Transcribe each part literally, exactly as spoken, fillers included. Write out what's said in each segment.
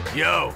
Yo.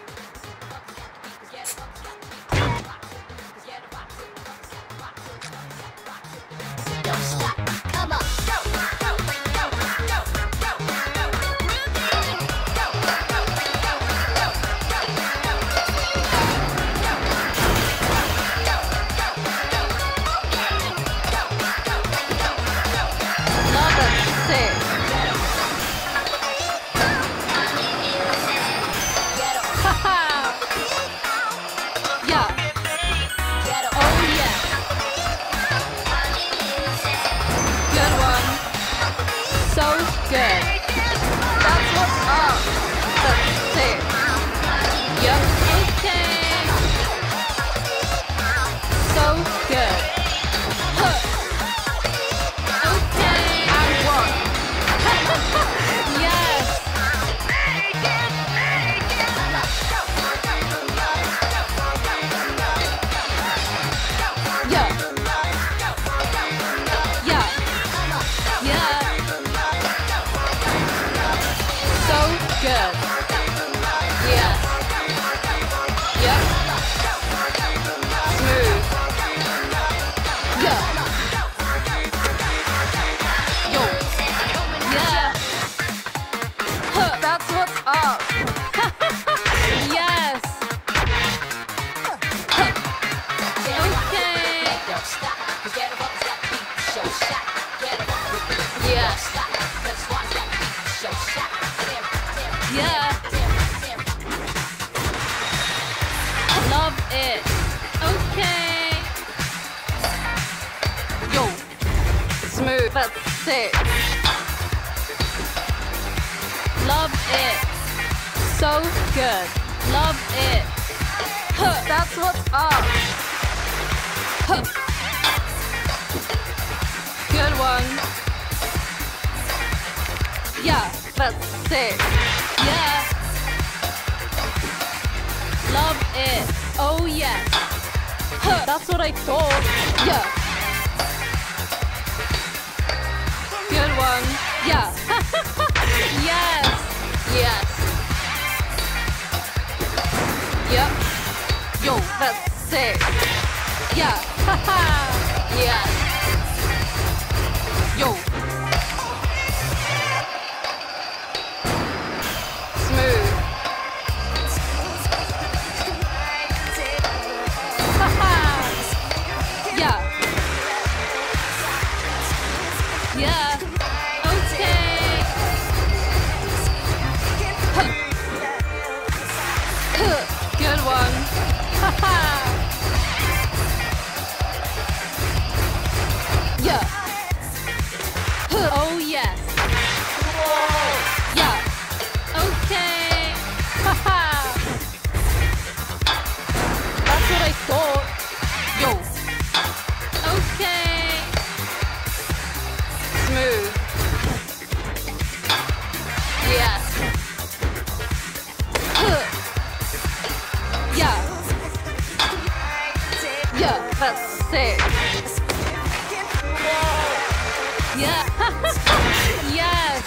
Sick. Love it. So good. Love it. Huh, that's what's up. Huh. Good one. Yeah, that's sick. Yeah. Love it. Oh yes. Huh, that's what I thought. Yeah. Good one. Yeah. Yes. Yes. Yep. Yo, that's sick. Yeah. Yes. Yo. Smooth. Yeah. Yeah. Good one. Yeah. Oh yes. Yeah. Okay. That's what I thought. Yo. Okay. Smooth. Yes. Yeah. Yeah, that's sick. Yeah. Yes.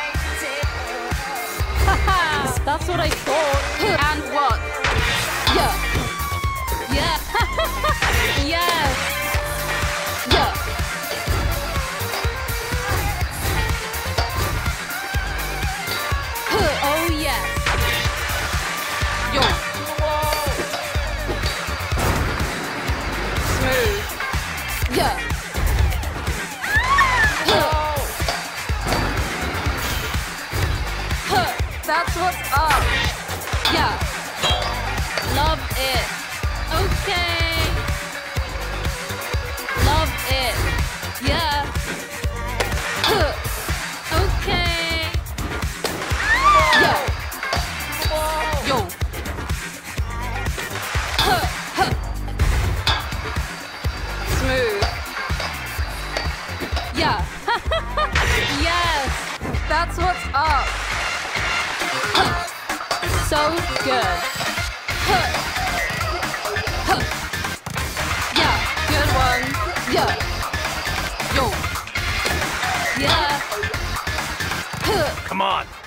That's what I thought. And what? Yeah. Yeah. Yes. Yeah. Oh yes. Yo. Smooth. Yeah. Huh. That's what's up. Yeah. Love it. Okay. Love it. Yeah. Huh. Okay. Yeah. Yo. Huh. Huh. Smooth. Yeah. Yes. That's what's up. Huh. So good. Huh. Huh. Yeah. Good one. Yeah. Yo. Yeah. Huh. Come on.